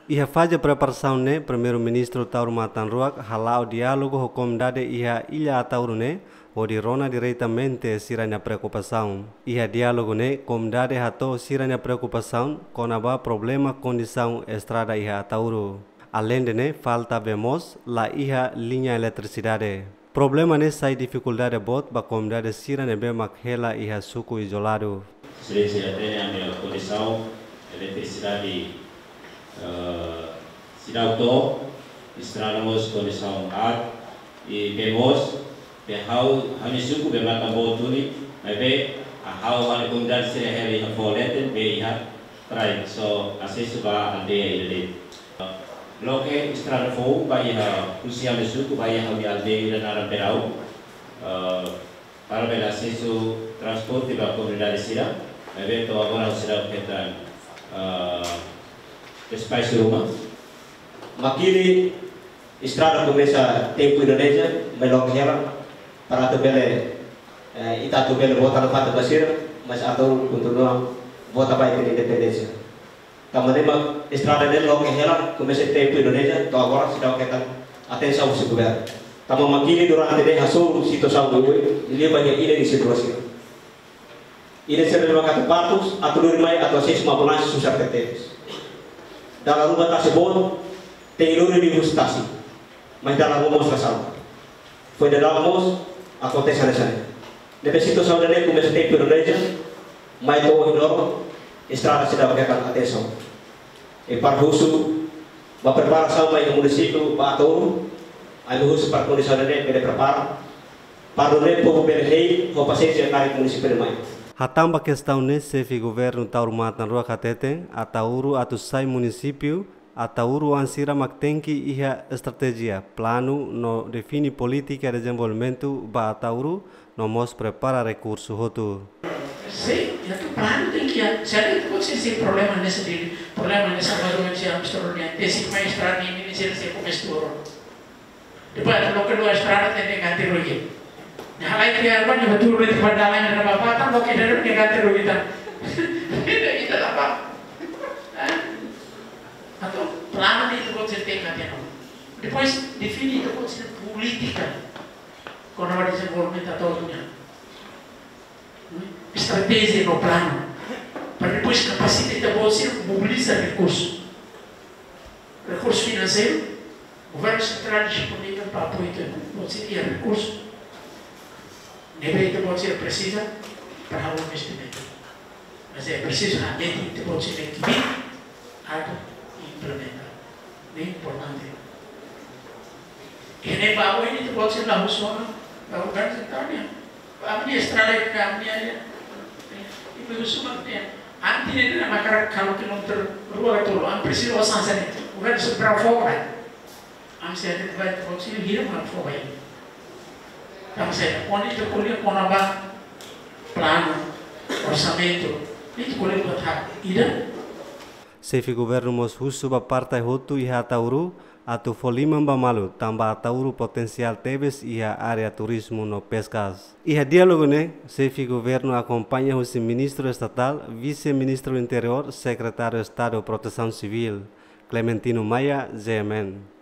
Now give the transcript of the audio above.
Iha faja preparação ne primeiro-ministro Tauro Matanruak halau diálogo hukum dade iha ilha Tauro ne odi rona diretamente siranya preocupação. Iha diálogo ne com dade hato siranya preocupação konaba problema condição estrada iha Tauro. Além de ne falta vemos la iha linha eletricidade. Problema ne sai dificuldade bot ba comunidade siranya be makhela iha suku isolado. Sudah tem a condição eletricidade Sidauto, estranamos condição ar e vemos behau kami suku bemata botuni, mas a hau a comunidade seria heli a folete be iha trai so acesso ba aldeia ile. Loke estrada fou ba iha usia suku ba iha di aldeia na berau para bel acesso transporte ba comunidade sira, mas to agora sira ketan espaço rumah. Makili estrada começa tempo Indonésia, melhor que ela para tu bele ita tu bele volta no fato basir, mas atau continua volta para a independência. Tamanema estrada dele logo que ela começa tempo Indonésia, então agora se dá o que tá atenção se governo. Tamo makili durante de hasil situação do ele banyak ini di situasi. Ini sebenarnya kata patus atau rumai atau sisma punas susah tetes. Dalam rumah tersebut, teknologi divustasi, mas dalam rumah selesai. Foi dalam rumah, acontece sana. Dari situ saudara começa tempo Indonésia, mas to hidor, estrada se dá akan atenção. E para uso, a preparação para o município, para todo, aí o uso para condição de ele prepara, para o povo berrei, o paciente na município de Maio. Hatamba questão nesse governo Tauro Matanruak hatete, atauru atusai município, atauru ansira maktenki iha estratégia, plano no define política de desenvolvimento ba atauru no mos prepara recurso hotu. Sim, itu plano tem que saya itu pun sih problema nesse dele, problema nessa baru yang misturnya, desi maestrada ini sih comestur. Depois lo que lo estrada tem que ganti lagi. Nah, lain dia apa nih betul betul pandangan dan apa kan lo kita ada ganti lagi kita, kita apa? Atau plano itu pun sih tem ganti no. Depois define itu pun sih politika, kalau ada desenvolvimento atau tunya. Estratégia no plano, para depois capacitar você mobilizar recursos financeiros, o governo central disponível para apoiar você e recursos, nível você precisa para o investimento, mas é preciso realmente que você definir algo e implementar, bem importante. E nem para o ini você não funciona, para o governo central né, a minha estrada que a minha itu sebenarnya anti ini masyarakat kalau kita terluar itu am preciso sansan itu bukan seberapa fokus am saya itu baik fokus hidup am fokus am saya oni itu kuliah konaba plano orçamento itu kuliah buat hak ida Sefi governo mos husu ba partai hotu iha Tauru atu folima malu tambah Tauru potensial tebes iha area turismo no pescas. Iha diálogo ne, Sefi governo acompanha o ministro estatal, vice-ministro interior, secretário de Estado de Proteção Civil, Clementino Maia, GMN.